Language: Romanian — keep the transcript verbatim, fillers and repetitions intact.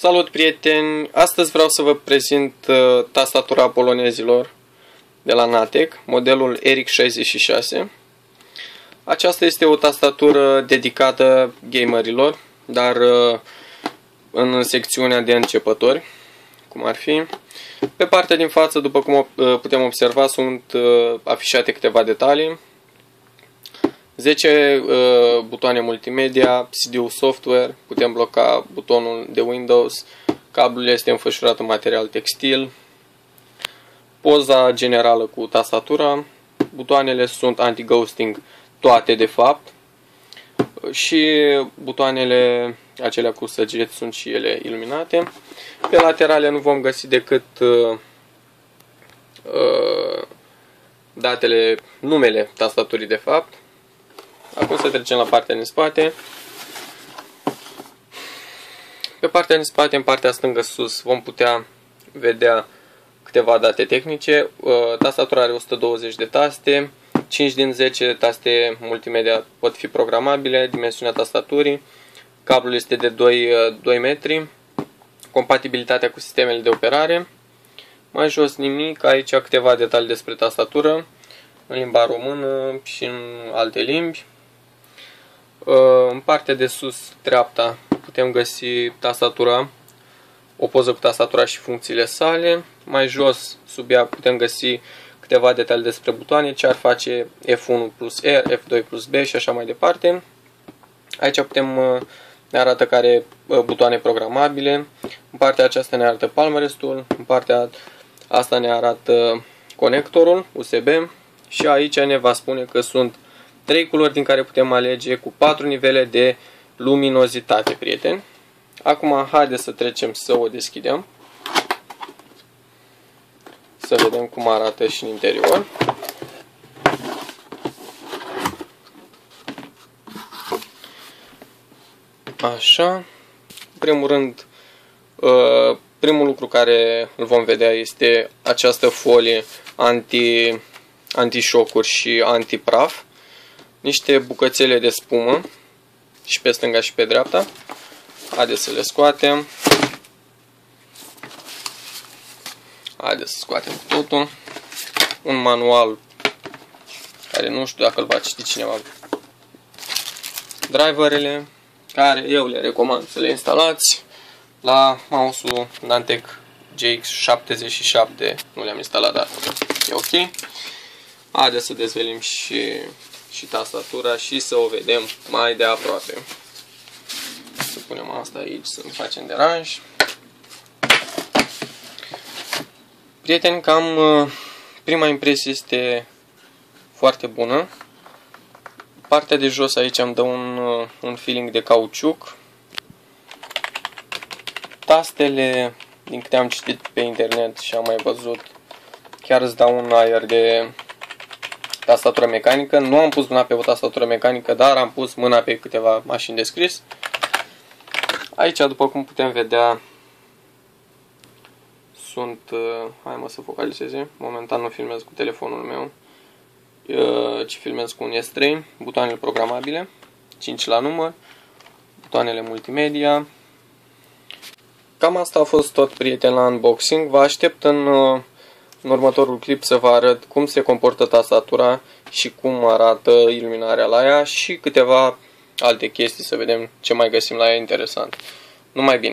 Salut, prieteni! Astăzi vreau să vă prezint uh, tastatura polonezilor de la Natec, modelul R X șaizeci și șase. Aceasta este o tastatură dedicată gamerilor, dar uh, în secțiunea de începători, cum ar fi. Pe partea din față, după cum uh, putem observa, sunt uh, afișate câteva detalii. zece uh, butoane multimedia, C D-ul software, putem bloca butonul de Windows, cablul este înfășurat în material textil, poza generală cu tastatura, butoanele sunt anti-ghosting toate de fapt și butoanele acelea cu săgeți sunt și ele iluminate. Pe laterale nu vom găsi decât uh, uh, datele, numele tastaturii de fapt. Acum să trecem la partea din spate. Pe partea din spate, în partea stângă sus, vom putea vedea câteva date tehnice. Tastatura are o sută douăzeci de taste, cinci din zece taste multimedia pot fi programabile, dimensiunea tastaturii, cablul este de doi metri, compatibilitatea cu sistemele de operare. Mai jos nimic, aici câteva detalii despre tastatură, în limba română și în alte limbi. În partea de sus, dreapta, putem găsi tastatura, o poză cu tastatura și funcțiile sale. Mai jos, sub ea, putem găsi câteva detalii despre butoane, ce ar face F unu plus R, F doi plus B și așa mai departe. Aici putem, ne arată care butoane programabile. În partea aceasta ne arată palm restul, în partea asta ne arată conectorul U S B și aici ne va spune că sunt trei culori din care putem alege cu patru nivele de luminozitate, prieteni. Acum, haideți să trecem să o deschidem. Să vedem cum arată și în interior. Așa. În primul rând, primul lucru care îl vom vedea este această folie anti, anti-șocuri și anti-praf. Niște bucățele de spumă și pe stânga și pe dreapta. Haideți să le scoatem. Haideți să scoatem totul. Un manual care nu știu dacă îl va citi cineva. Driverele care eu le recomand să le instalați la mouse-ul Natec G X șaptezeci și șapte. Nu le-am instalat, dar e ok. Haideți să dezvelim și și tastatura și să o vedem mai de aproape. Să punem asta aici să nu facem deranj. Prieteni, cam prima impresie este foarte bună. Partea de jos aici îmi dă un, un feeling de cauciuc. Tastele, din câte am citit pe internet și am mai văzut, chiar îți dau un aer de tastatură mecanică. Nu am pus mâna pe o tastatură mecanică, dar am pus mâna pe câteva mașini de scris. Aici, după cum putem vedea, sunt... Hai mă să focalizeze. Momentan nu filmez cu telefonul meu, ci filmez cu un S trei. Butoanele programabile, cinci la număr, butoanele multimedia. Cam asta a fost tot, prieteni, la unboxing. Vă aștept în... În următorul clip să vă arăt cum se comportă tastatura și cum arată iluminarea la ea și câteva alte chestii, să vedem ce mai găsim la ea interesant. Numai bine!